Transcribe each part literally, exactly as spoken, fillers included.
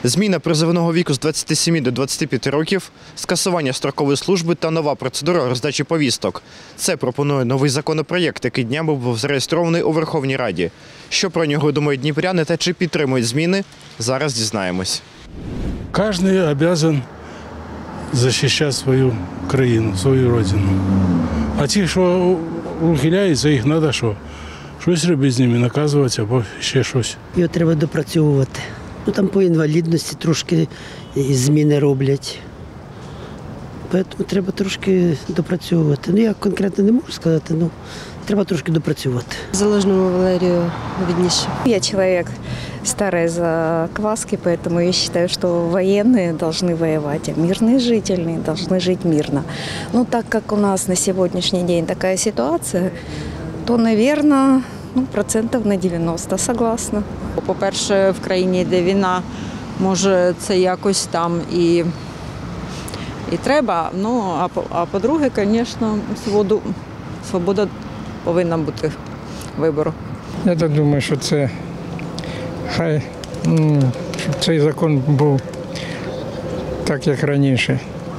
Зміна призовного віку з двадцяти семи до двадцяти п'яти років, скасування строкової служби та нова процедура роздачі повісток. Це пропонує новий законопроєкт, який днями був зареєстрований у Верховній Раді. Що про нього думають дніпряни та чи підтримують зміни, зараз дізнаємось. Кожен обов'язаний захищати свою країну, свою родину. А ті, що ухиляються, їх треба що? Щось робити з ними, наказувати або ще щось. Його треба допрацьовувати. Ну, там по інвалідності трошки зміни роблять. Тому треба трошки допрацьовувати. Ну, я конкретно не можу сказати, але треба трошки допрацювати. Залужному Валерію видніше. Я человек старой закваски, поэтому я считаю, что военные должны воевать, а мирные жители должны жить мирно. Ну, так как у нас на сегодняшний день такая ситуация, то, наверное, ну, процентов на девяносто согласна. По-перше, в країні йде війна, може це якось там і, і треба. Ну, а, а по-друге, звісно, свободу, свобода повинна бути вибору. Я так думаю, що це хай щоб цей закон був так, як раніше.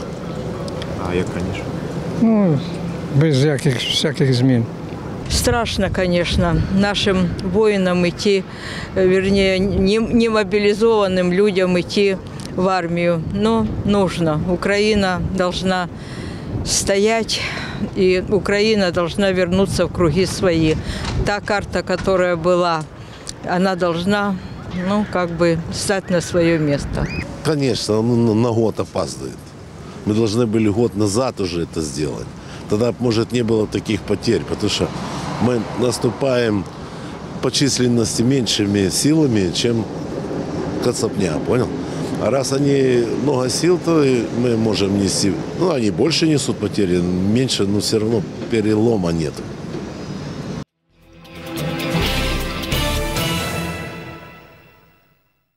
А як раніше? Ну, без всяких, всяких змін. Страшно, конечно, нашим воинам идти, вернее, не мобилизованным людям идти в армию. Но нужно. Украина должна стоять, и Украина должна вернуться в круги свои. Та карта, которая была, она должна, ну, как бы, стать на свое место. Конечно, он на год опаздывает. Мы должны были год назад уже это сделать. Тогда, может, не было таких потерь, потому что мы наступаем по численности меньшими силами, чем Кацапня, понял? А раз они много сил, то мы можем нести, ну, они больше несут потери, меньше, но все равно перелома нет.